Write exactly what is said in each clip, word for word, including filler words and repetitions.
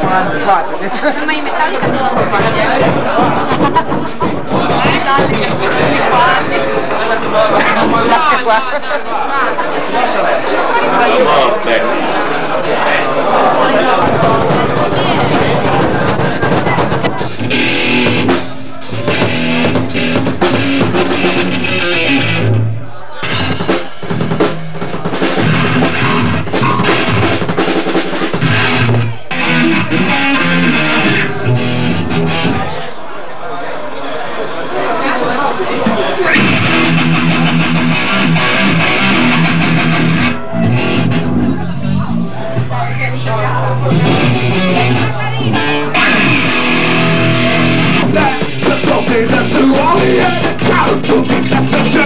Ma i Metallica sono stupati, eh? Metallica sono stupati. Guardate qua. Morte. That's who I am. Proud to be messenger.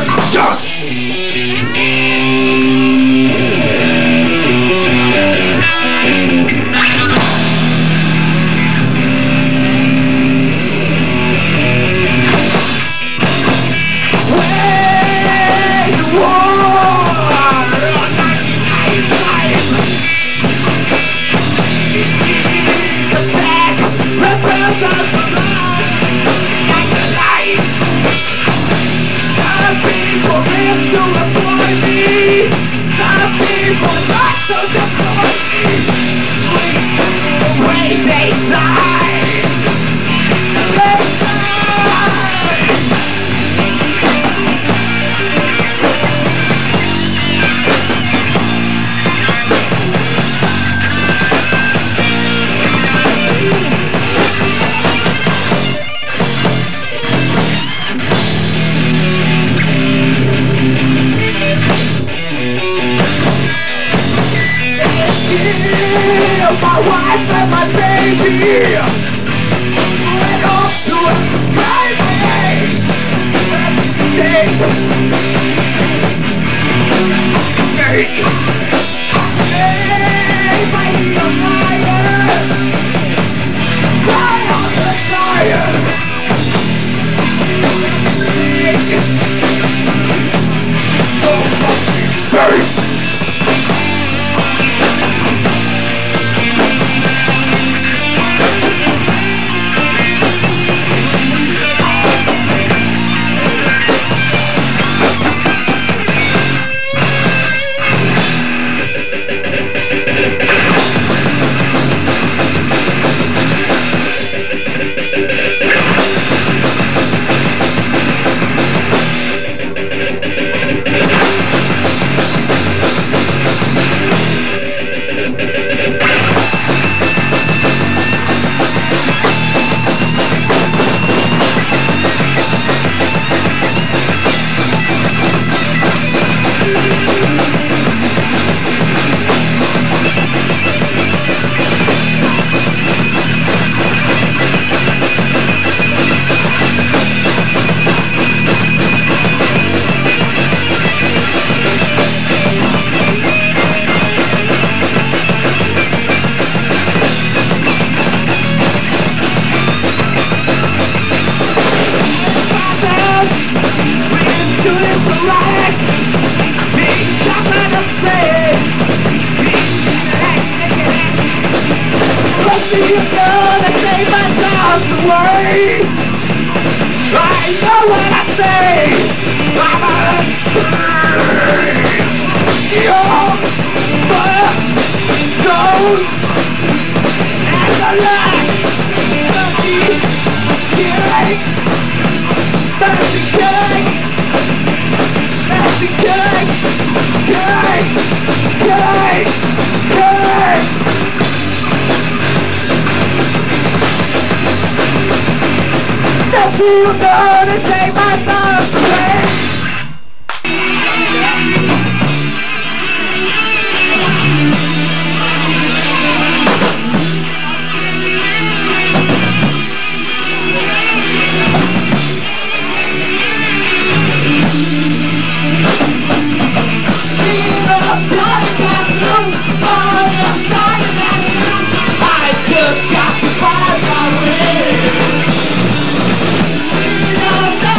My wife and my baby went off to a highway. Stay. Make. Hey, fighting the liar. Fly on the tire. Don't fucking stay. You're gonna take my doubts away. I know what I say. I'm a slave. Your mother goes and the light of the cakes. Mercy cakes. Mercy cakes. Cakes. Cakes. Cakes. That's who you're gonna take my thoughts away. I just got to find my way.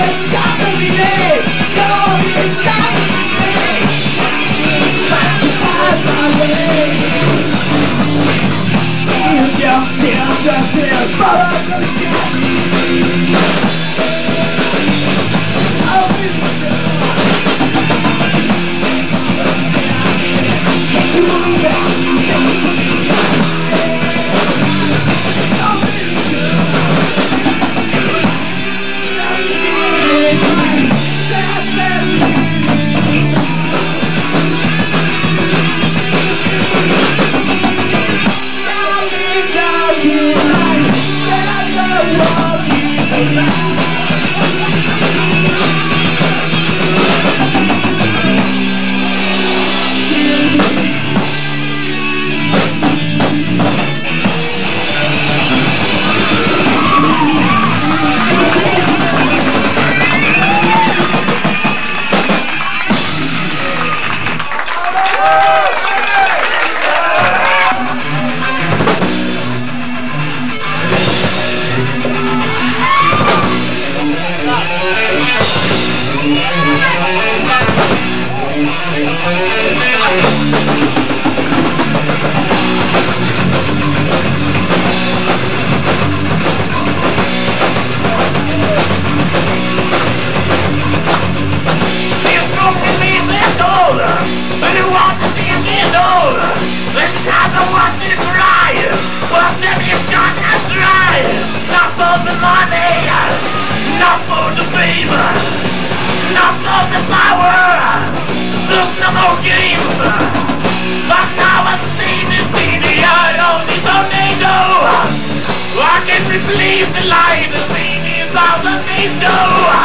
Leave the light of me thousand days go.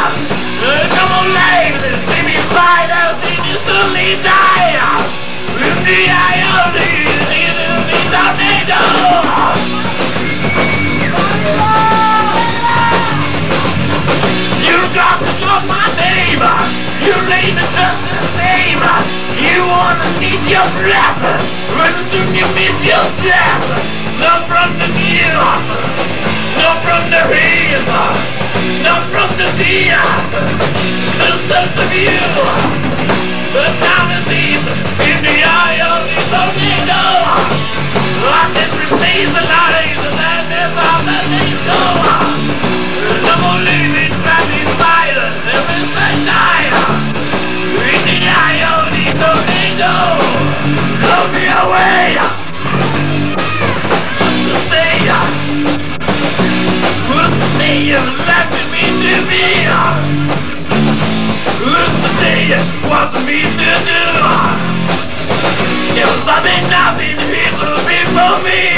No more life, leave me fight out, see me slowly die. In the eye of the these tornadoes. You got to love my name. You name is just the same. You wanna meet your breath, when soon you meet your death. Not from the tears, not from the rain, not from the tears, just sense of you. The time is deep in the eye of the tornado. I can replace the lies that never let me go. No more living, trapping silence, every second night. In the eye of the tornado, blow me away. You left me to be. Who's to say what me to do? It was something nothing it will be for me.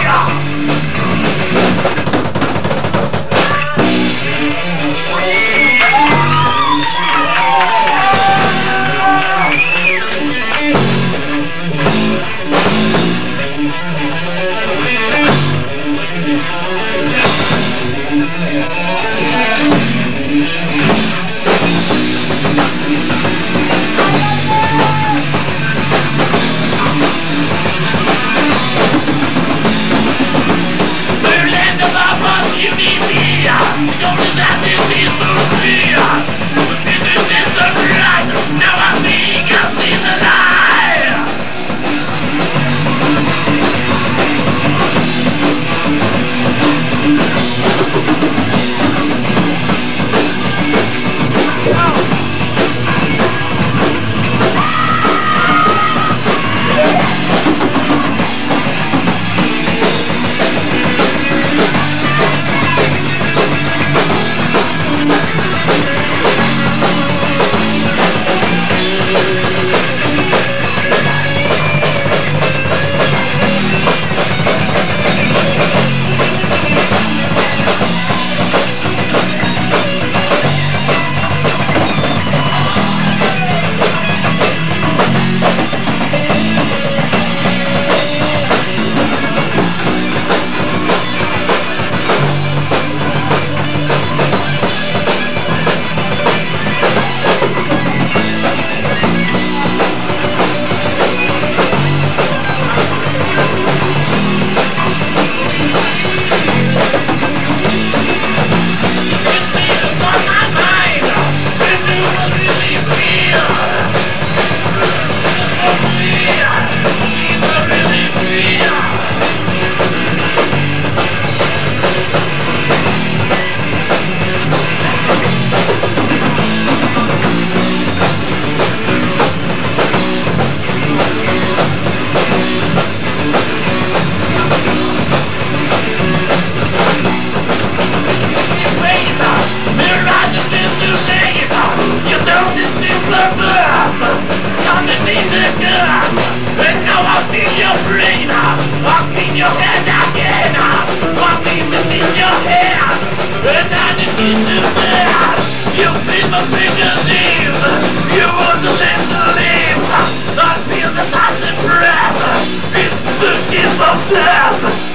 your head again. One thing is in your head, and that is in the bed. You feel my fingernails, you want to let the live. I feel the toxic breath, it's the kiss of death.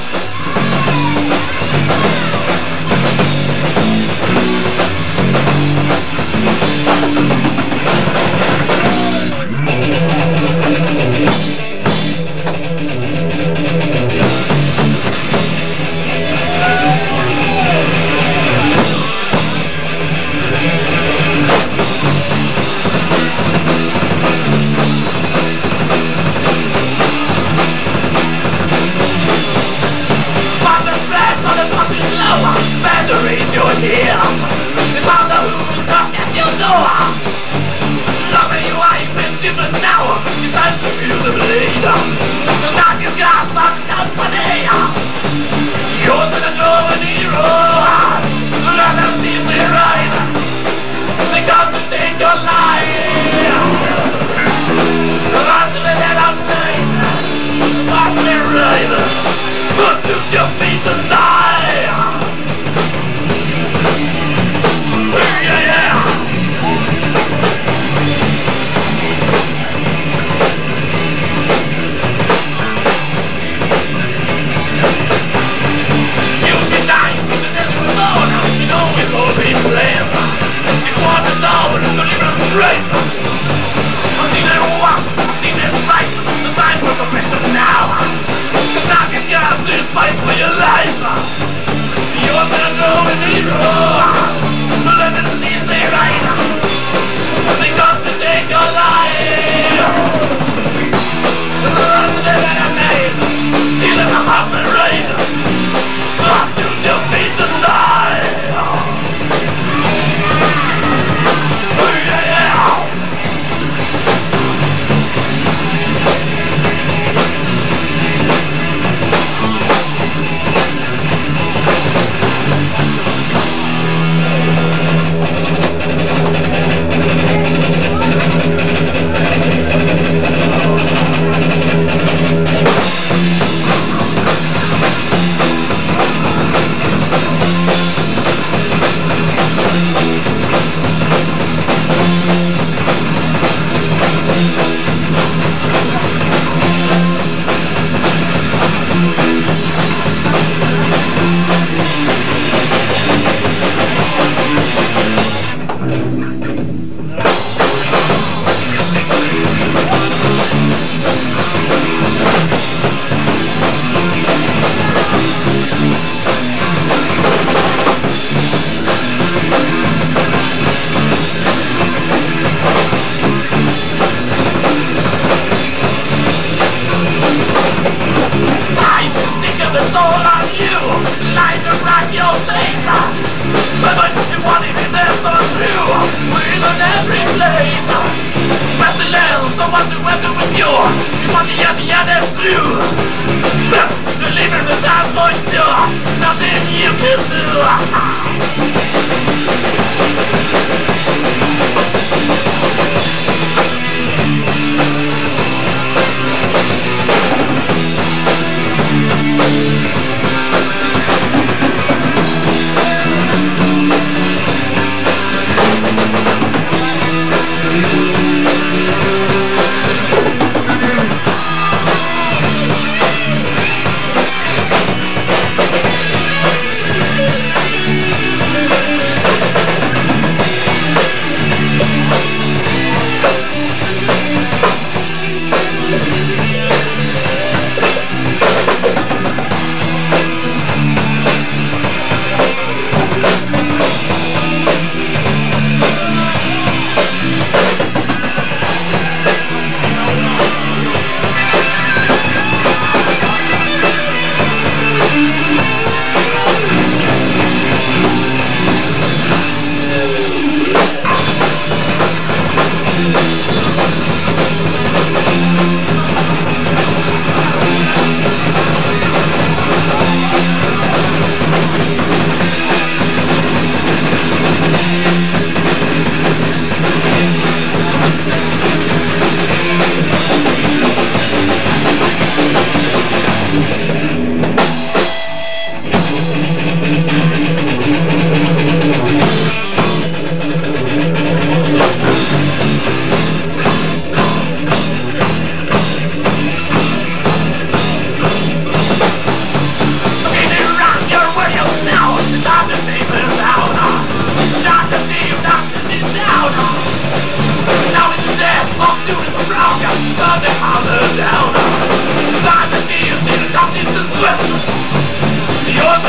Raise your hand. They found out who was knocked at your door. Love you wife and children now. It's time to feel the blade. The knock is got fucked up for day. You're the door of an hero. So let them see me right. They come to take your life. Run to the head of night. Watch me right. Put to your feet and die. Right. I've seen it walk, I've seen it fight. The time for profession now. Cause now you got to fight for your life. You're the golden hero. So let them see they right. They come to take your life. The rest of it at night. You let them have me right. Not to your feet and die.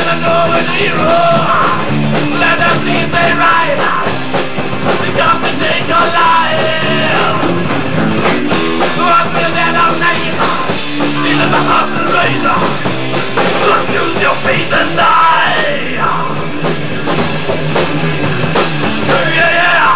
when I know when a hero. Let them leave their right. They come to take your life. What's the dead of name? These are the hustle razor. Just use your feet and die. Yeah, yeah.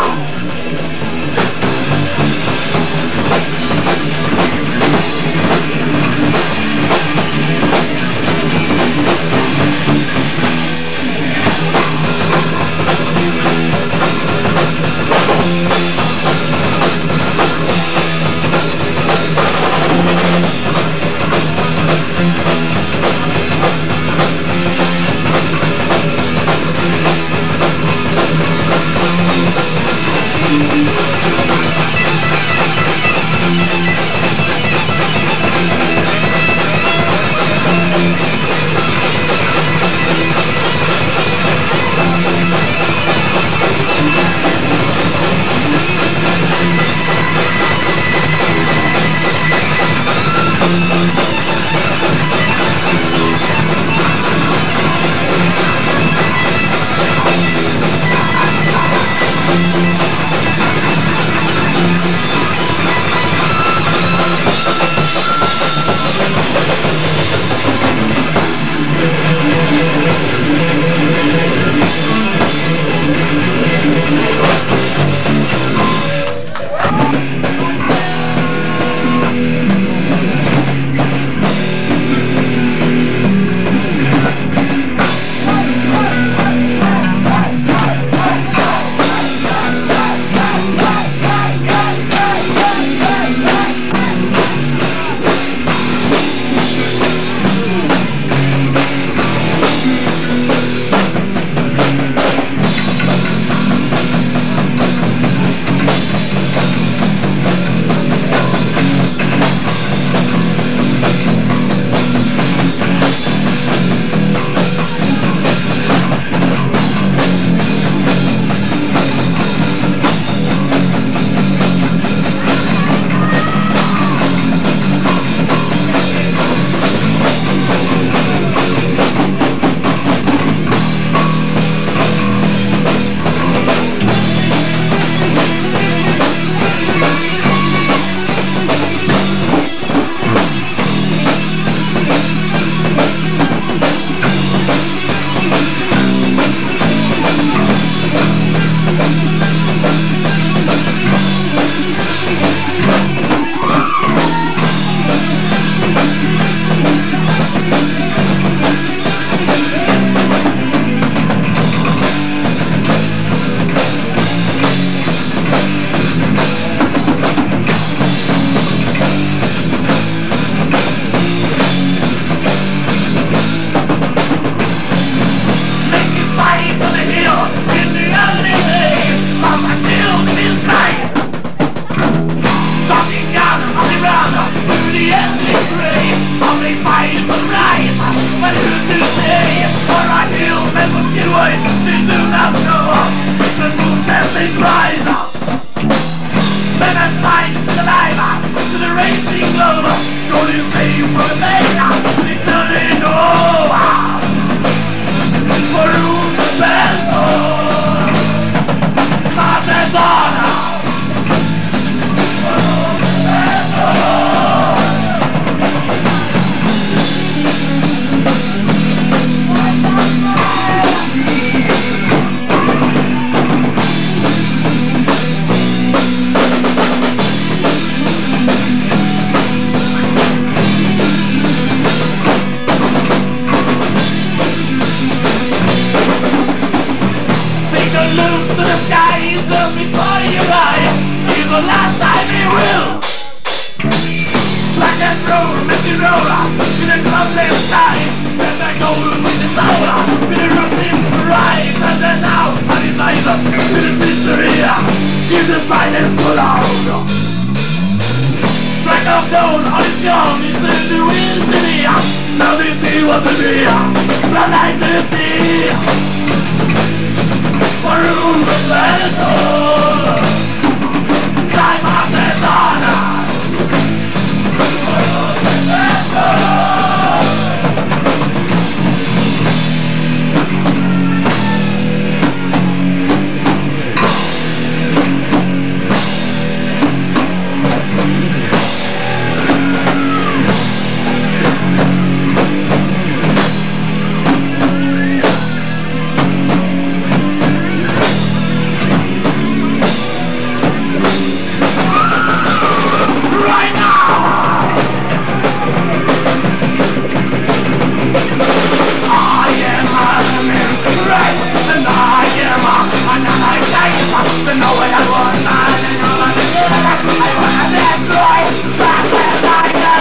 know what I want, man, and all I do, I wanna destroy, that's where I get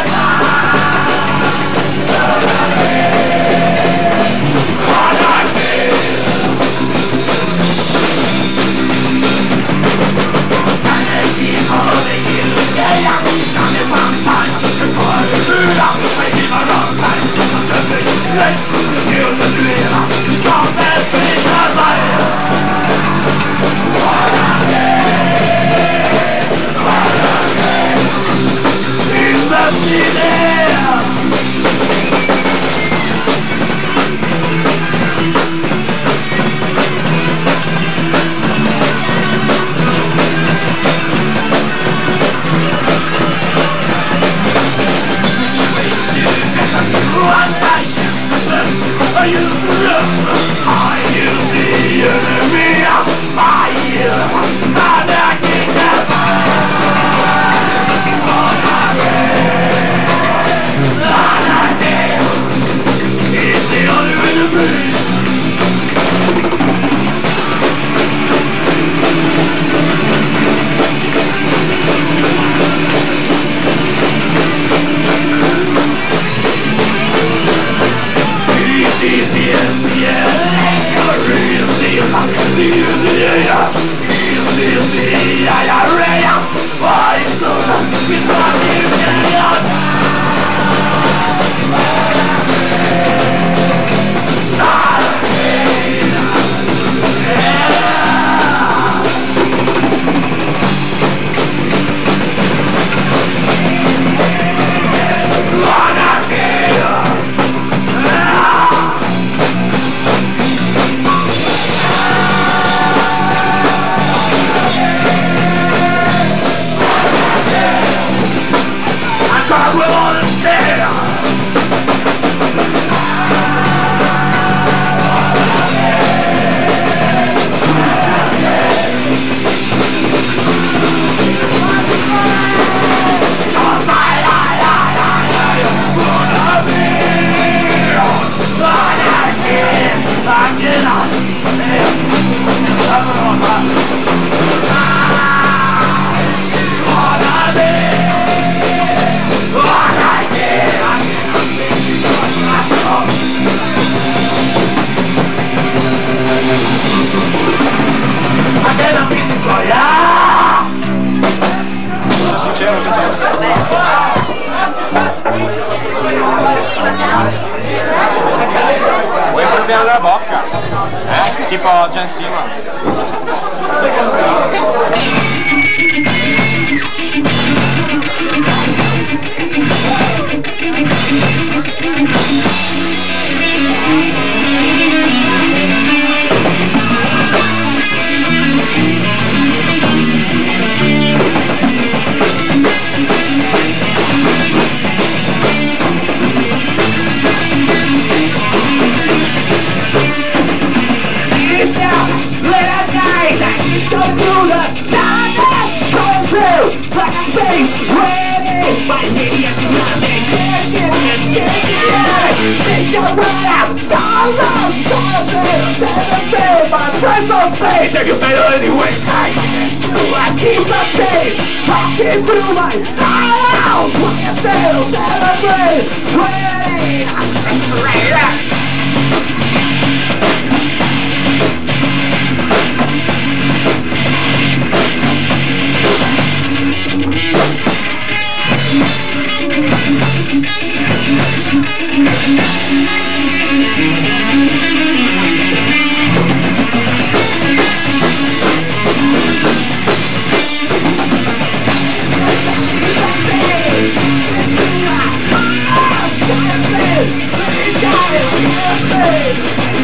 Vuoi proviamo della bocca? Eh? Tipo Jen Simmons. Take a better anyway. I keep my faith, locked into my house. What you still celebrate? Wait, Let me die, let me die.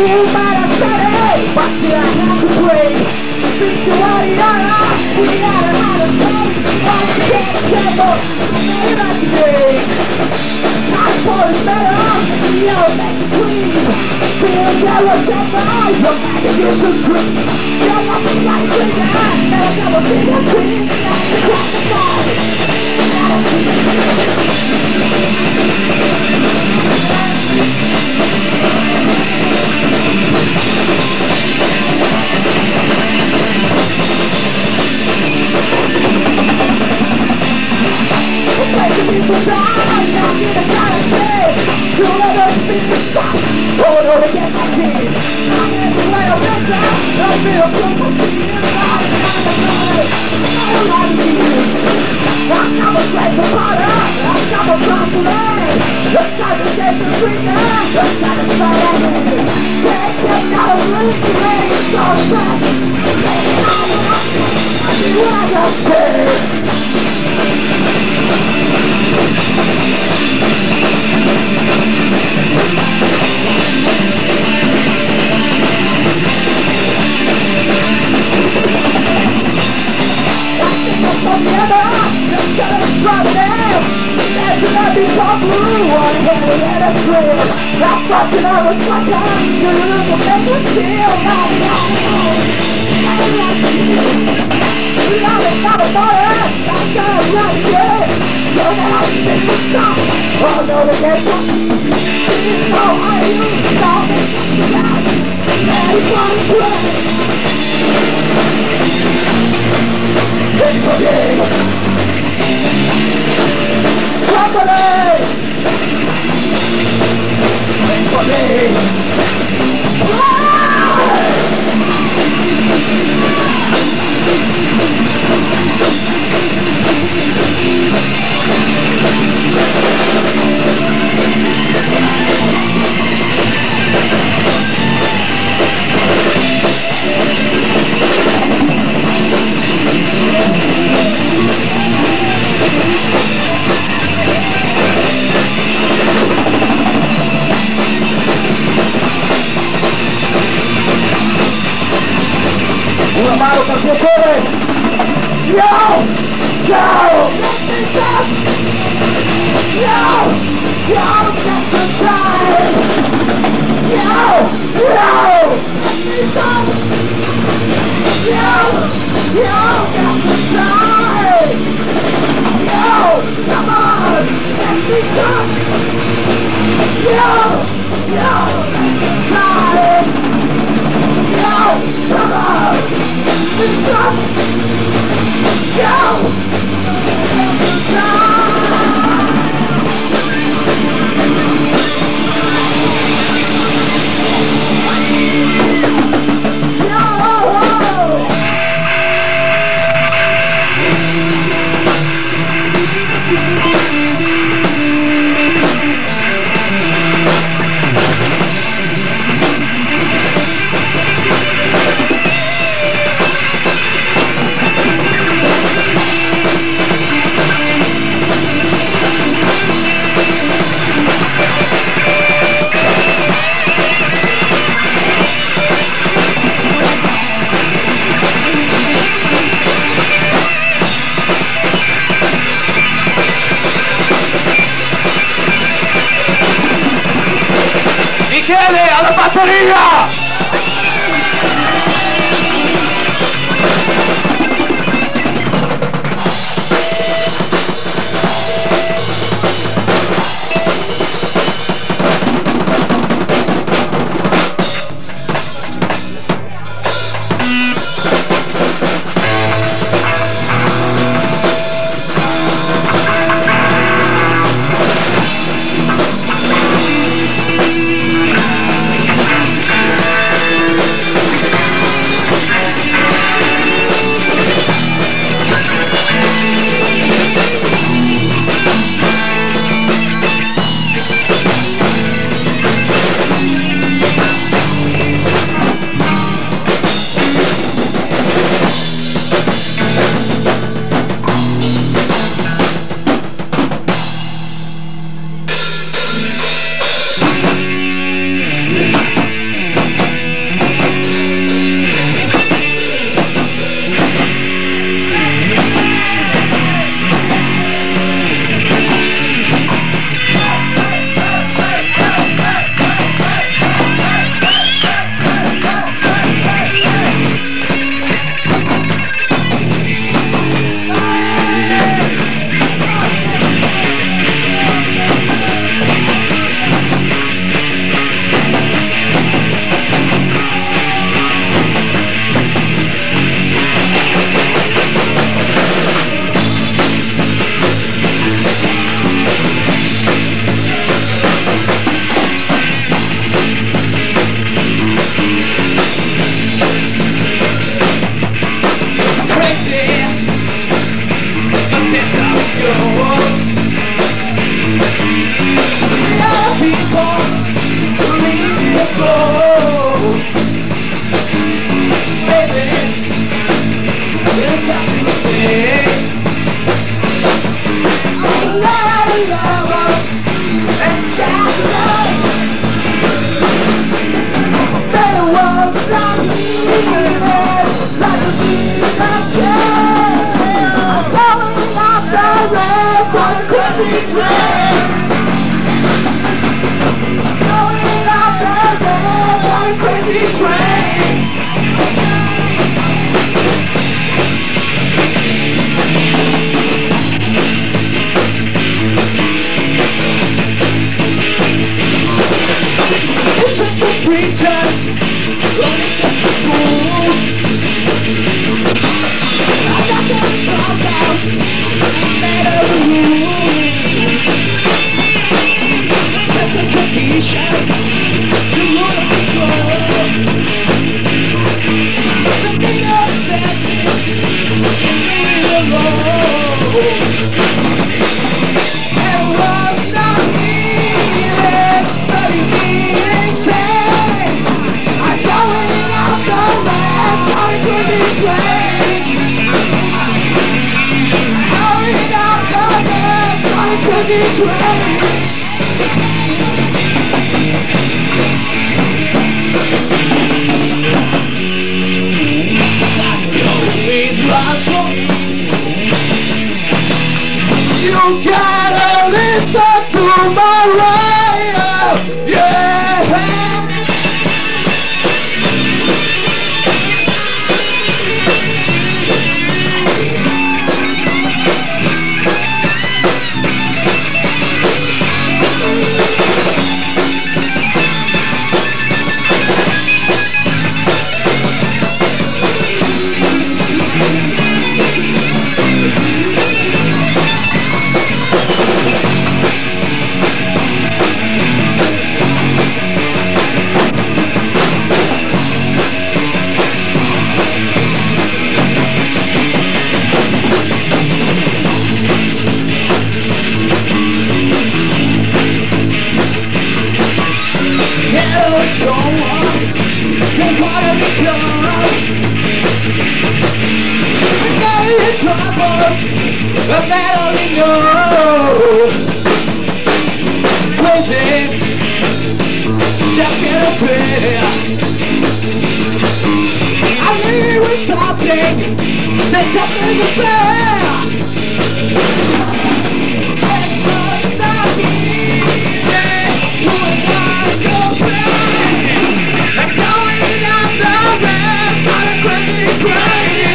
You might have said it, but you have to break. Since you already are, we gotta have a space. But you can't gamble, maybe not today. Time for is better, the old makes it clean. Feel devil chamber, your man begins to scream. Your love is like a trigger, never come a bigger scream. That's the crack of fire. Hold on against my team. I'm in the way of this time. I'll be a good machine. I'm not a team. I'm not a great supporter. I'm not a consular. Let's try to get the trigger. Let's try to try at me. Take them out of the way. It's all back. I do what I gotta say. I'm fucking on a sucker. You lose a make us feel like we always got a fire. That's not right good. So now I'm still to stop. Oh no, they get something. You know how you stop it. Everybody play. It's for me. Somebody. It's for me. Una mano per piacere! Yo! Yo! Yo! Yo! Get the time! Yo! Yo! Yo! Yo! Get the time! Yo! Come on! Let me come! Yo! Yo! Get the time! Yo! Come on! Stop! Go! Stop! Michele, alla batteria! crazy train. Going up the road on a crazy train. Listen to preachers, listen to fools. I got some dropouts, made of rules. Listen to patience, the rule of control. The big assassin in the road. Everyone's not needed, but you need insane. I'm going out the west on a crazy train. Going out the west on a crazy train. You gotta listen to my radio, yeah. The battle in your crazy, just get up here. I live with something that doesn't fair. And what's not easy, who is not your friend? I'm going down the rest on a crazy train.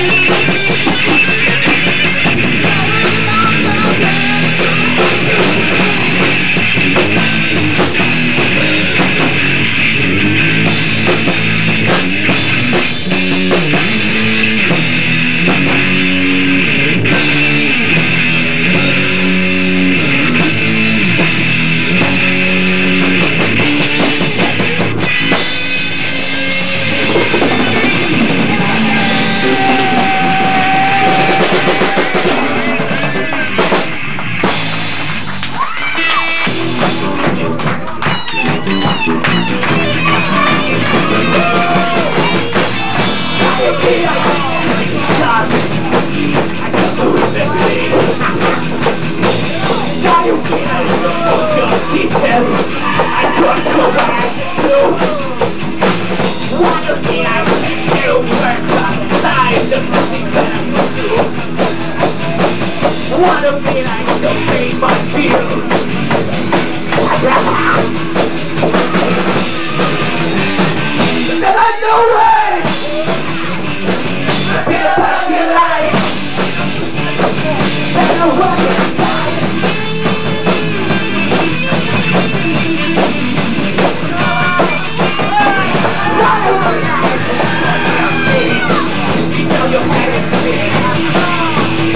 Wanna be like to pay my bills. There's no way in a past life. There's no way.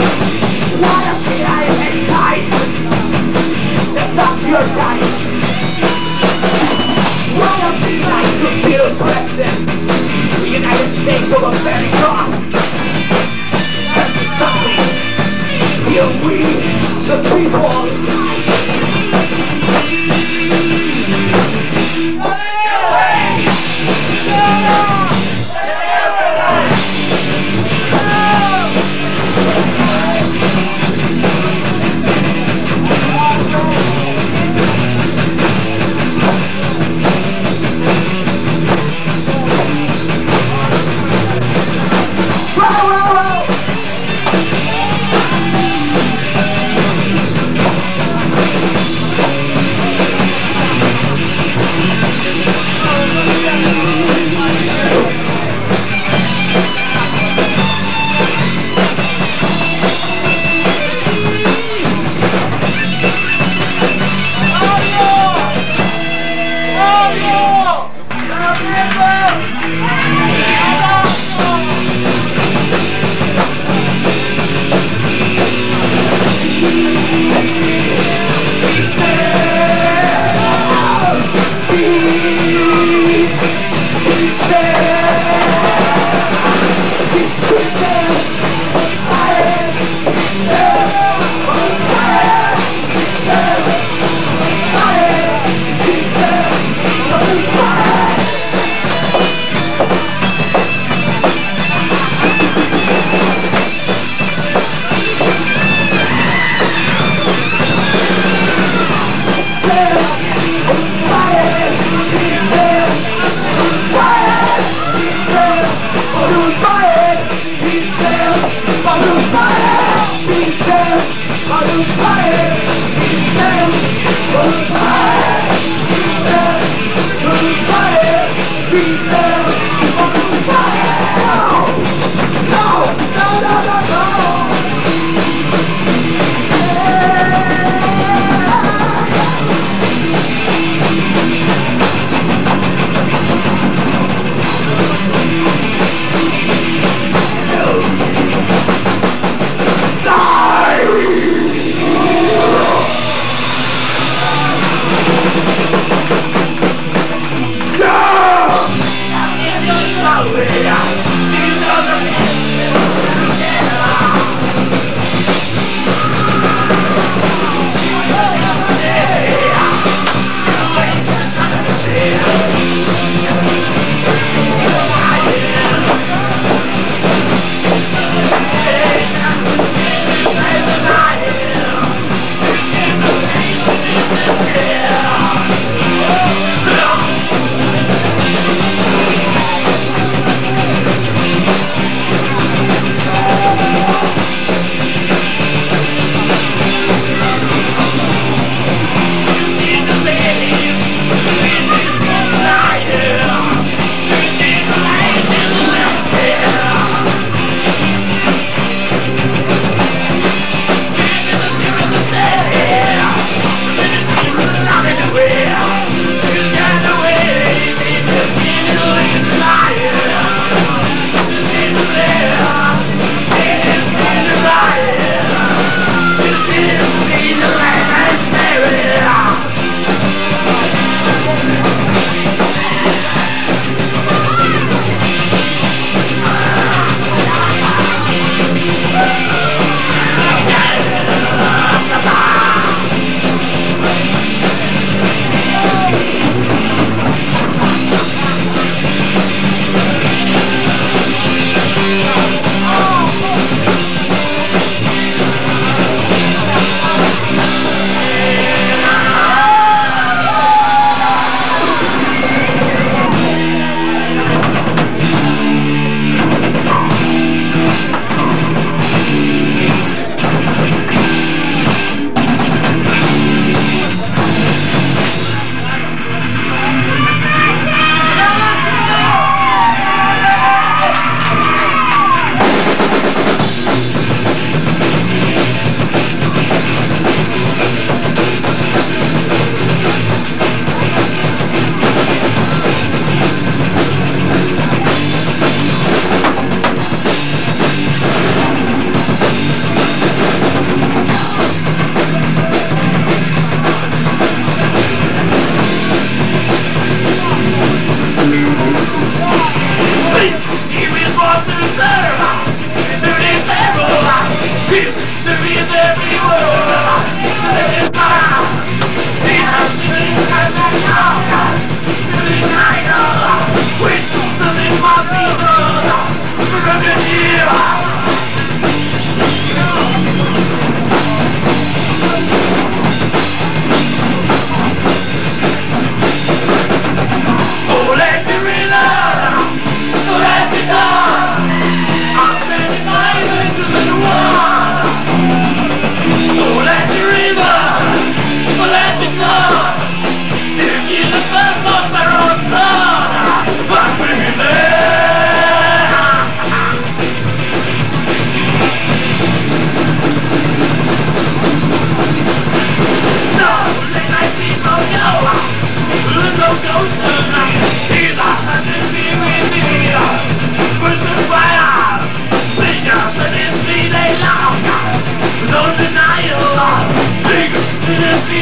Your time.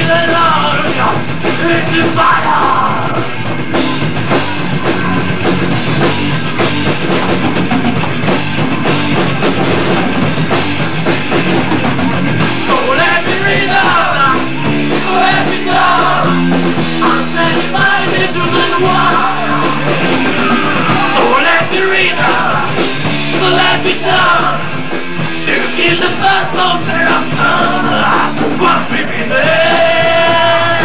breathing long into fire. So let me breathe on, let me go. I'm setting my visions in water. So let me breathe on, so let me go. To kill the first monster of sun, what we be there.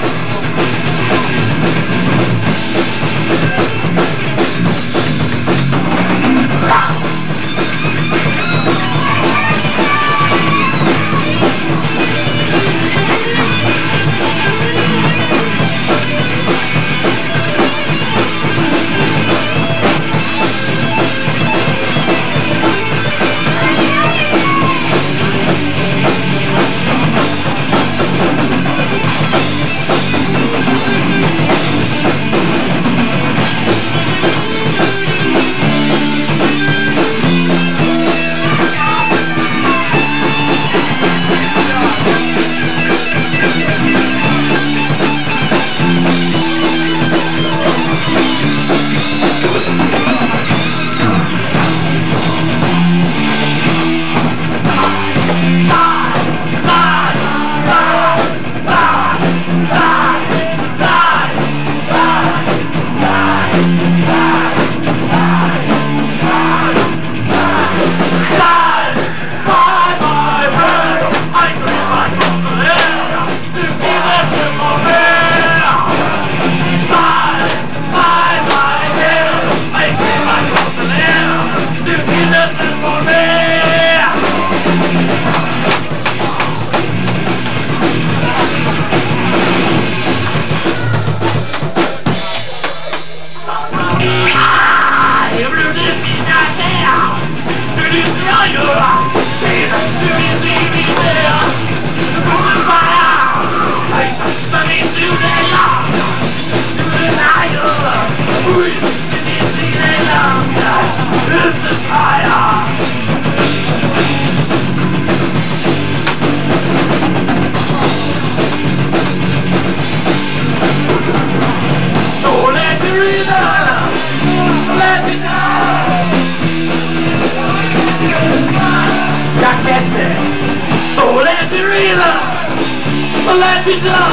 Let me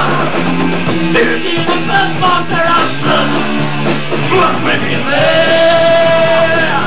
down. There's even the first monster of sun. What will be there?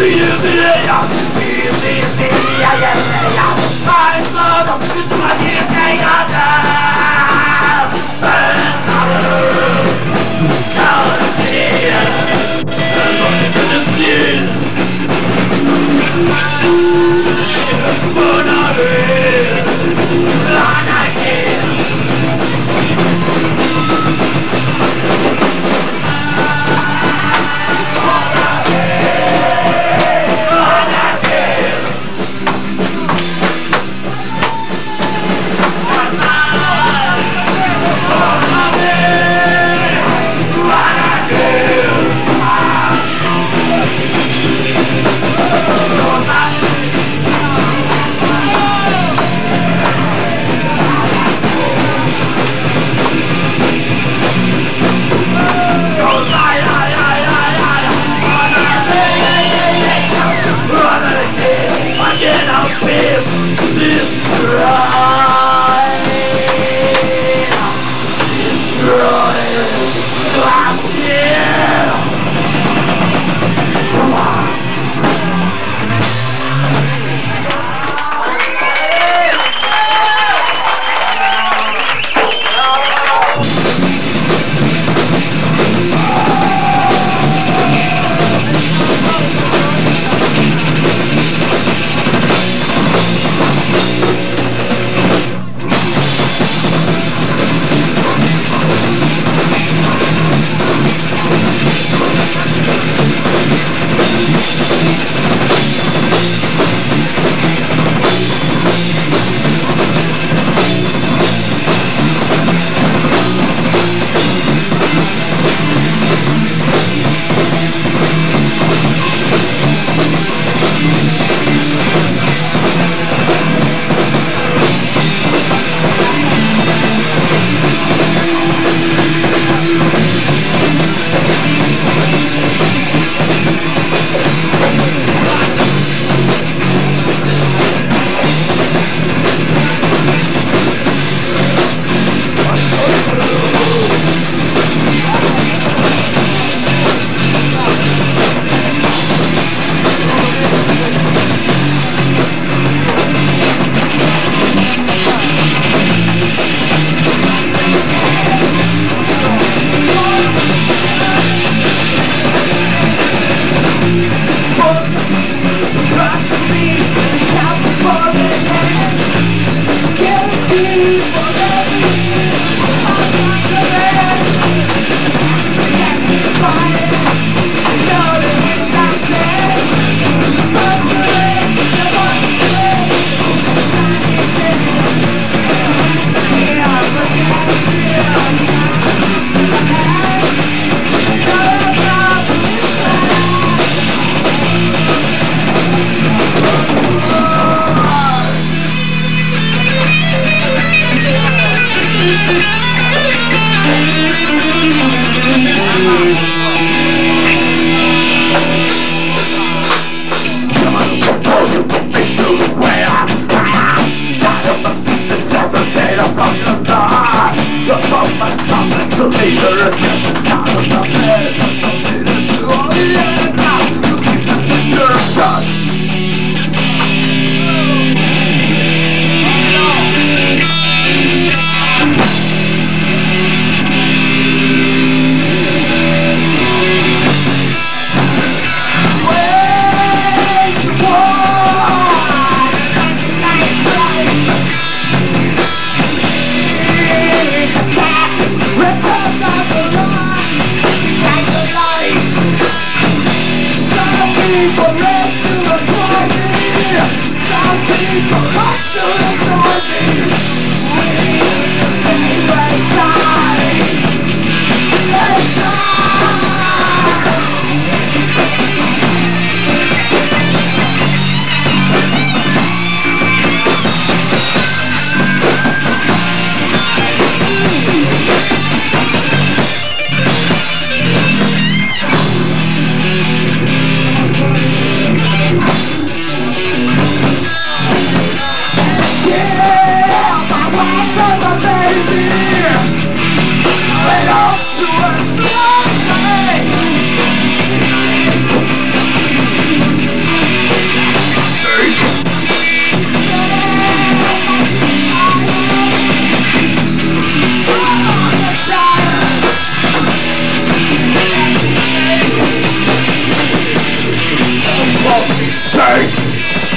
We'll be right back. sake.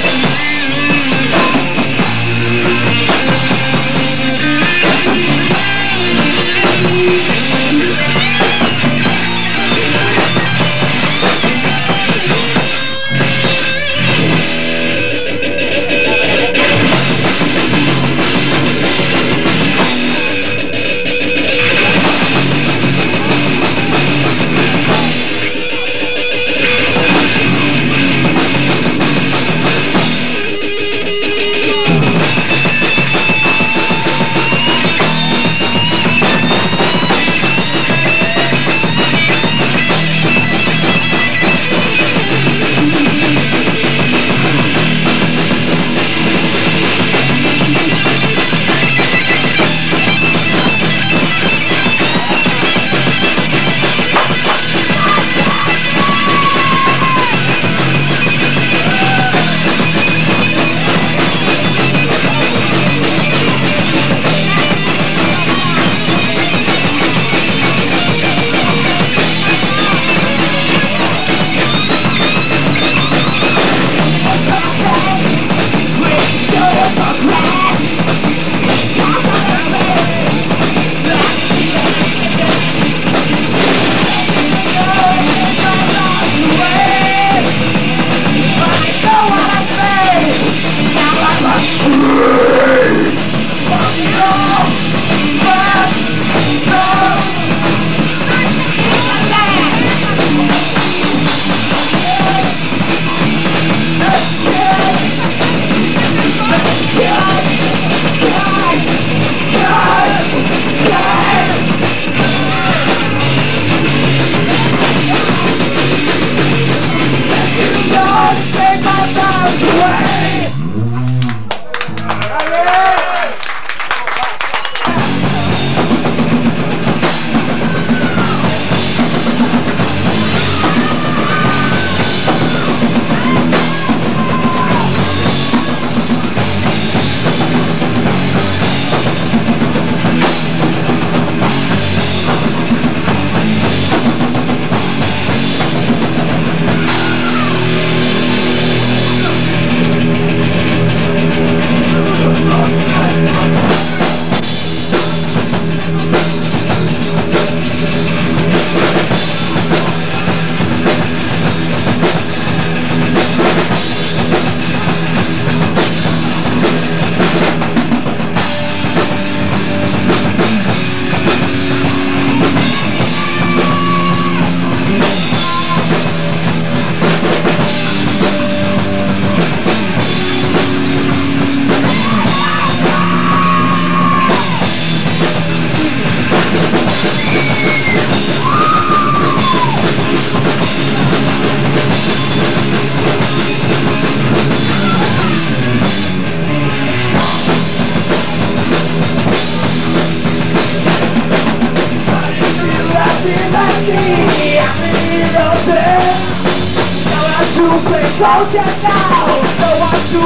Soldier now, no one to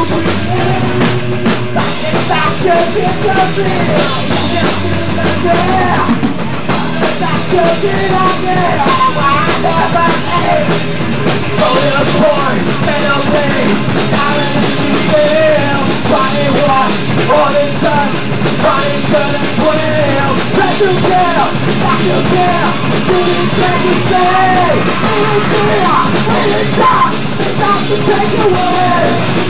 breathe. Back in back to disappear. Just in the air. Back to disappear. I never ate. Go to the point, penalty. Now in the field. Running one, all in sun. Running turn and swim. Back to kill, back to kill. Do you think you say? Do you fear? Will you stop? Stop to take away.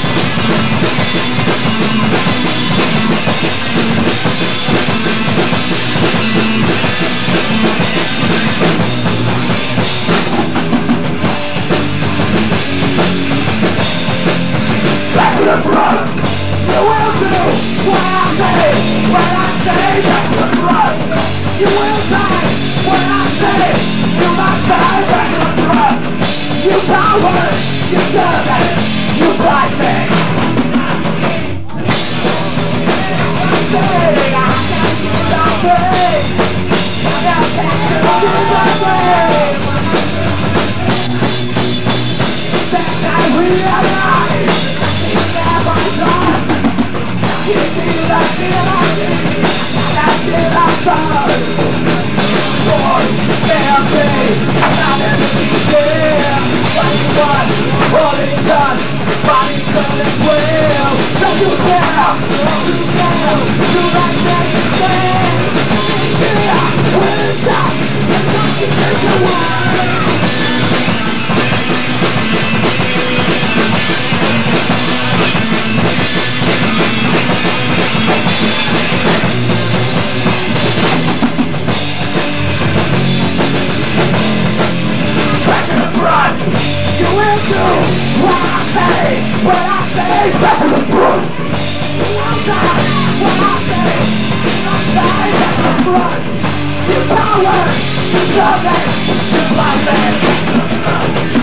Back to the front. You will do what I say. When I say back to the front. You will say what I say. You must say back to the front. You coward, you servant, you blind man. I can't do nothing. I can't do nothing. That I realize it's never done. You feel like you're lying. I feel outside. Boy, they'll be. I'm never be there. What you want? Holding done, body's done as well. Don't you care, don't you care, you like that you stand. Yeah, when it's up, and nothing is the world. Back to the front, you will do what I say, what I say, back to the front. You will do what I say, what I say, back to the front. You power, you love it, you love it, back to the front.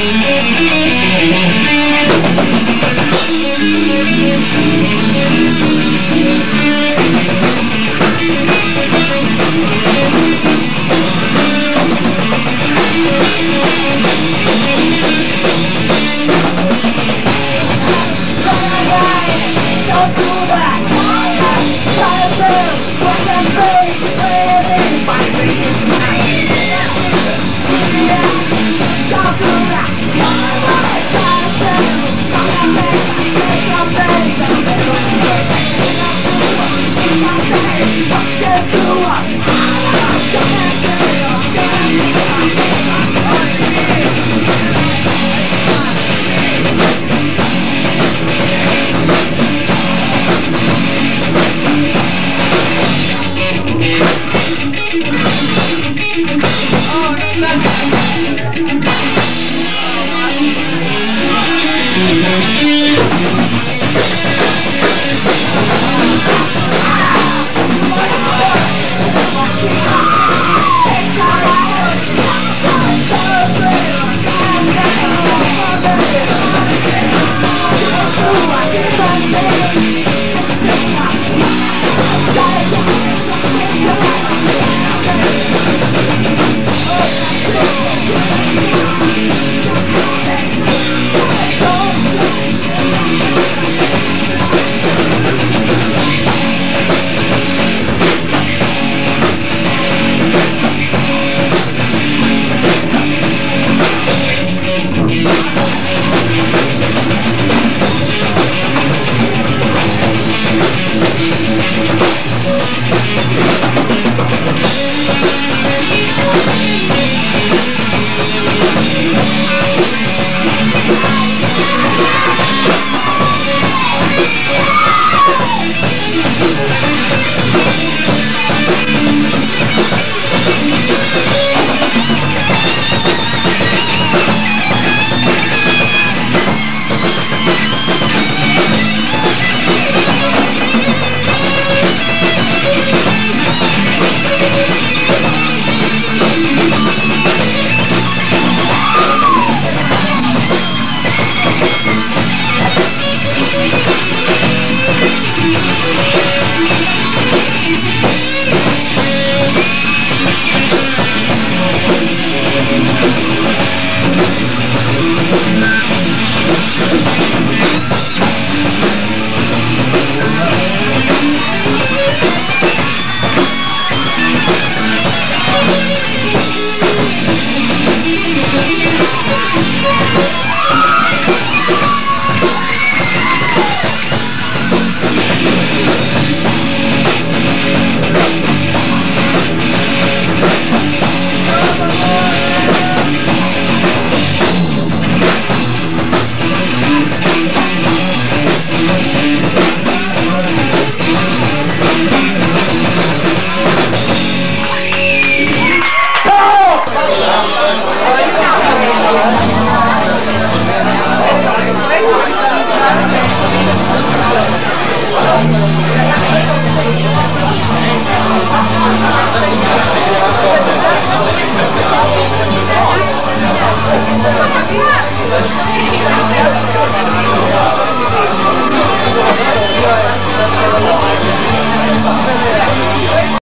We'll be right back.